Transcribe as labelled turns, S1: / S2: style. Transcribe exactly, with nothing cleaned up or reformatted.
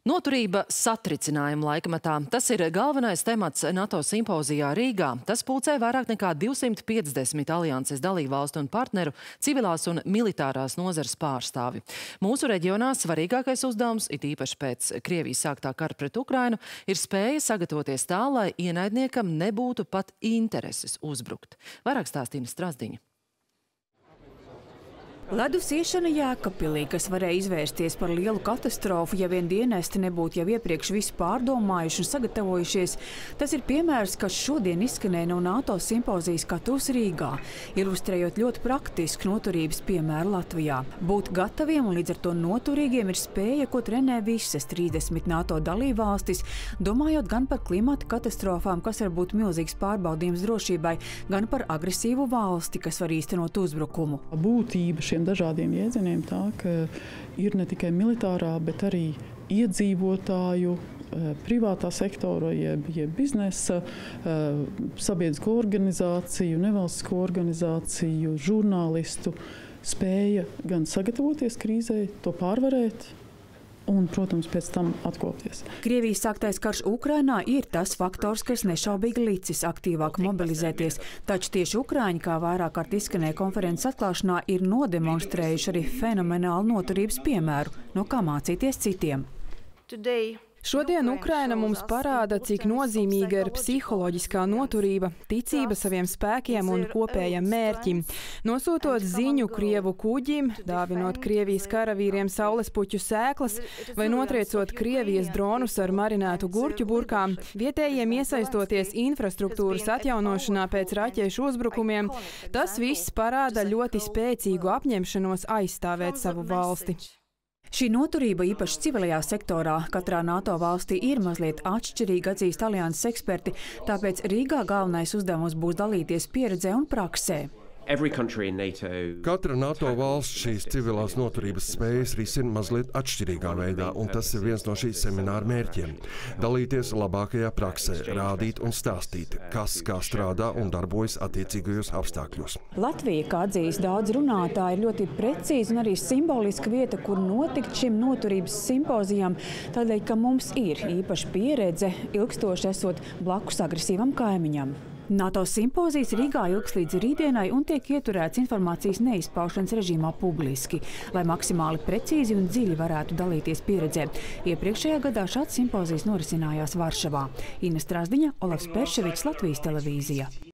S1: Noturība satricinājuma laikmetā. Tas ir galvenais temats NATO simpozijā Rīgā. Tas pulcē vairāk nekā divsimt piecdesmit alianses dalībvalstu un partneru, civilās un militārās nozares pārstāvi. Mūsu reģionā svarīgākais uzdevums, it īpaši pēc Krievijas sāktā kara pret Ukrainu, ir spēja sagatavoties tā, lai ienaidniekam nebūtu pat intereses uzbrukt. Vairāk stāstīja Strazdiņa.
S2: Ledus iešana Jēkabpilī, kas varēja izvērsties par lielu katastrofu, ja vien dienesti nebūtu jau iepriekš visu pārdomājuši un sagatavojušies, tas ir piemērs, kas šodien izskanēja no NATO simpozijas skatuves Rīgā, ilustrējot ļoti praktisku noturības piemēru Latvijā. Būt gataviem un līdz ar to noturīgiem ir spēja, ko trenē visas trīsdesmit NATO dalībvalstis, domājot gan par klimata katastrofām, kas var būt milzīgs pārbaudījums drošībai, gan par agresīvu valsti, kas var īstenot uzbrukumu.
S3: Būtība šiem dažādiem jēdzieniem tā, ka ir ne tikai militārā, bet arī iedzīvotāju, privātā sektora, jeb, jeb biznesa, sabiedrisko organizāciju, nevalstisko organizāciju, žurnālistu spēja gan sagatavoties krīzē, to pārvarēt, un, protams, pēc tam atkopties.
S2: Krievijas sāktais karš Ukrainā ir tas faktors, kas nešaubīgi licis aktīvāk mobilizēties, taču tieši Ukraiņi, kā vairāk kārt izskanēja konferences atklāšanā, ir nodemonstrējuši arī fenomenālu noturības piemēru, no kā mācīties citiem.
S4: Šodien Ukraina mums parāda, cik nozīmīga ir psiholoģiskā noturība, ticība saviem spēkiem un kopējam mērķim. Nosūtot ziņu Krievu kuģim, dāvinot Krievijas karavīriem saulespuķu sēklas vai notriecot Krievijas dronus ar marinētu gurķu burkām, vietējiem iesaistoties infrastruktūras atjaunošanā pēc raķešu uzbrukumiem, tas viss parāda ļoti spēcīgu apņemšanos aizstāvēt savu valsti.
S2: Šī noturība, īpaši civilajā sektorā, katrā NATO valstī ir mazliet atšķirīga, atzīst alianses eksperti, tāpēc Rīgā galvenais uzdevums būs dalīties pieredzē un praksē.
S5: Katra NATO valsts šīs civilās noturības spējas risina mazliet atšķirīgā veidā, un tas ir viens no šīs semināra mērķiem. Dalīties labākajā praksē, rādīt un stāstīt, kas kā strādā un darbojas attiecīgajos apstākļos.
S2: Latvija, kā atzīst daudz runātāji, ir ļoti precīza un arī simboliska vieta, kur notikt šim noturības simpozijam, tādēļ, ka mums ir īpaša pieredze ilgstoši esot blakus agresīvam kaimiņam. NATO simpozijas Rīgā ilgs līdz rītdienai un tiek ieturēts informācijas neizpaušanas režīmā publiski, lai maksimāli precīzi un dziļi varētu dalīties pieredzē. Iepriekšējā gadā šāds simpozijas norisinājās Varšavā. Ina Strazdiņa, Olavs Perševičs, Latvijas televīzija.